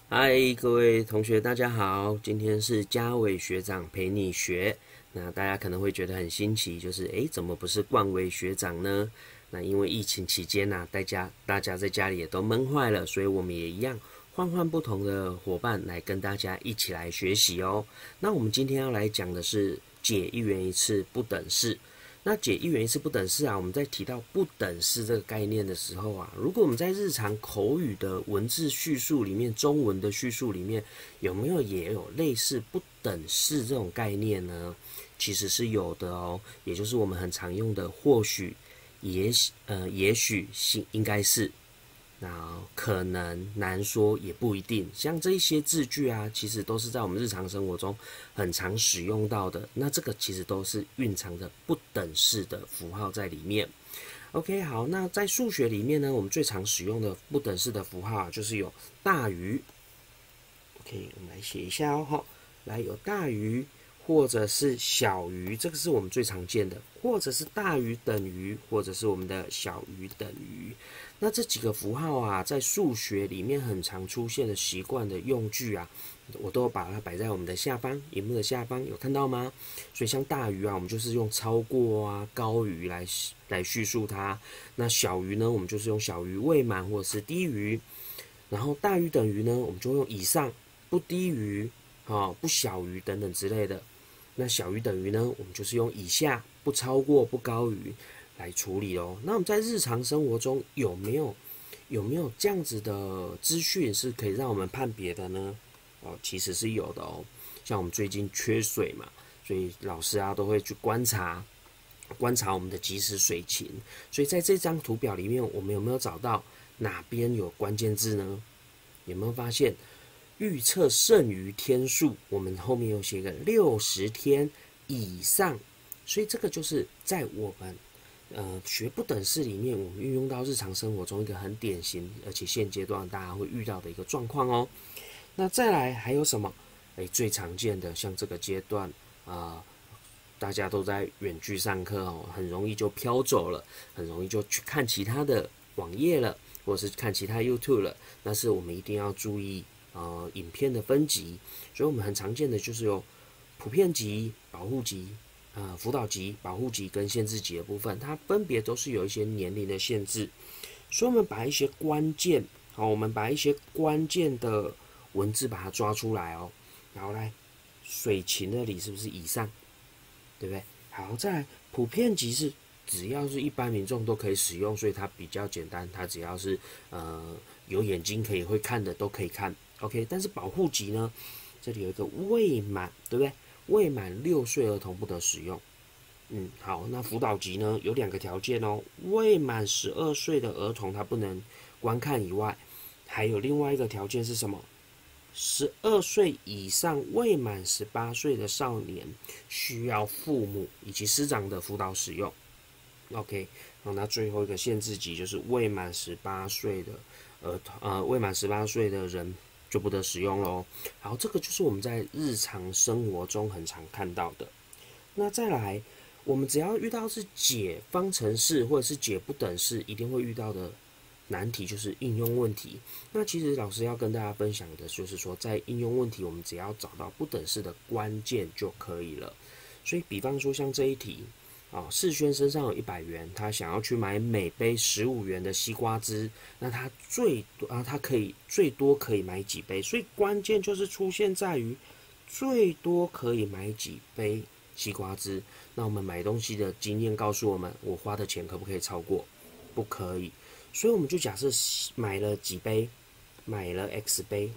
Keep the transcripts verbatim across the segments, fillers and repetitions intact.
嗨，各位同学，大家好！今天是嘉伟学长陪你学。那大家可能会觉得很新奇，就是诶，怎么不是冠伟学长呢？那因为疫情期间呢、啊，大家大家在家里也都闷坏了，所以我们也一样换换不同的伙伴来跟大家一起来学习哦。那我们今天要来讲的是解一元一次不等式。那解一元一次不等式啊，我们在提到不等式这个概念的时候啊，如果我们在日常口语的文字叙述里面，中文的叙述里面，有没有也有类似不等式这种概念呢？其实是有的哦，也就是我们很常用的或许、也许、呃、也许、应该是。那可能难说，也不一定。像这一些字句啊，其实都是在我们日常生活中很常使用到的。那这个其实都是蕴藏着不等式的符号在里面。OK， 好，那在数学里面呢，我们最常使用的不等式的符号啊，就是有大于。OK， 我们来写一下哦，好，来有大于。或者是小于，这个是我们最常见的，或者是大于等于，或者是我们的小于等于。那这几个符号啊，在数学里面很常出现的习惯的用句啊，我都把它摆在我们的下方，荧幕的下方，有看到吗？所以像大于啊，我们就是用超过啊、高于来来叙述它。那小于呢，我们就是用小于、未满或者是低于。然后大于等于呢，我们就用以上、不低于、哦、不小于等等之类的。那小于等于呢，我们就是用以下、不超过、不高于来处理哦。那我们在日常生活中有没有有没有这样子的资讯是可以让我们判别的呢？哦，其实是有的哦。像我们最近缺水嘛，所以老师啊都会去观察观察我们的即时水情。所以在这张图表里面，我们有没有找到哪边有关键字呢？有没有发现？预测剩余天数，我们后面有写个六十天以上，所以这个就是在我们呃学不等式里面，我们运用到日常生活中一个很典型，而且现阶段大家会遇到的一个状况哦。那再来还有什么？哎，最常见的像这个阶段啊、呃，大家都在远距上课哦，很容易就飘走了，很容易就去看其他的网页了，或者是看其他 YouTube 了。但是我们一定要注意。呃，影片的分级，所以我们很常见的就是有普遍级、保护级、呃辅导级、保护级跟限制级的部分，它分别都是有一些年龄的限制。所以我们把一些关键，好，我们把一些关键的文字把它抓出来哦，然后来水情那里是不是以上，对不对？好，再来普遍级是只要是一般民众都可以使用，所以它比较简单，它只要是呃有眼睛可以会看的都可以看。OK， 但是保护级呢，这里有一个未满，对不对？未满六岁儿童不得使用。嗯，好，那辅导级呢有两个条件哦，未满十二岁的儿童他不能观看以外，还有另外一个条件是什么？十二岁以上未满十八岁的少年需要父母以及师长的辅导使用。OK， 好，那最后一个限制级就是未满十八岁的儿童，呃，未满十八岁的人。就不得使用喽。好，这个就是我们在日常生活中很常看到的。那再来，我们只要遇到是解方程式或者是解不等式，一定会遇到的难题就是应用问题。那其实老师要跟大家分享的就是说，在应用问题，我们只要找到不等式的关键就可以了。所以，比方说像这一题。哦，世轩身上有一百元，他想要去买每杯十五元的西瓜汁，那他最多啊，他可以最多可以买几杯？所以关键就是出现在于最多可以买几杯西瓜汁。那我们买东西的经验告诉我们，我花的钱可不可以超过？不可以。所以我们就假设买了几杯，买了 X 杯，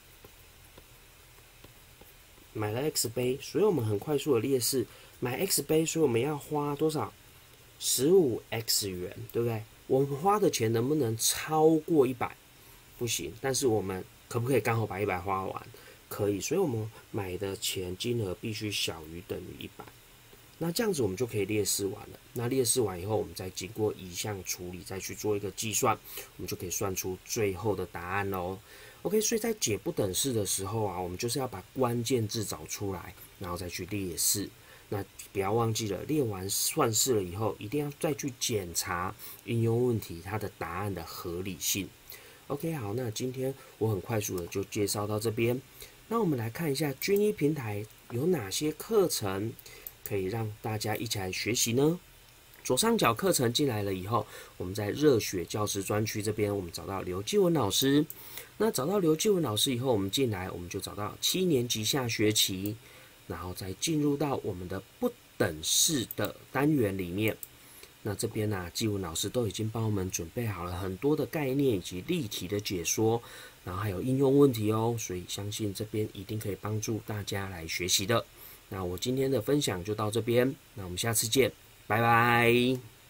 买了 X 杯，所以我们很快速的列式。买 X 杯，所以我们要花多少？十五 X 元，对不对？我们花的钱能不能超过一百？不行，但是我们可不可以刚好把一百花完？可以，所以我们买的钱金额必须小于等于一百。那这样子我们就可以列示完了。那列示完以后，我们再经过移项处理，再去做一个计算，我们就可以算出最后的答案喽。OK， 所以在解不等式的时候啊，我们就是要把关键字找出来，然后再去列示。那不要忘记了，列完算式了以后，一定要再去检查应用问题它的答案的合理性。 OK， 好，那今天我很快速的就介绍到这边。那我们来看一下均一平台有哪些课程可以让大家一起来学习呢？左上角课程进来了以后，我们在热血教师专区这边，我们找到刘继文老师。那找到刘继文老师以后，我们进来，我们就找到七年级下学期，然后再进入到我们的不等式的单元里面。那这边呢、啊，继文老师都已经帮我们准备好了很多的概念以及例题的解说，然后还有应用问题哦，所以相信这边一定可以帮助大家来学习的。那我今天的分享就到这边，那我们下次见，拜拜。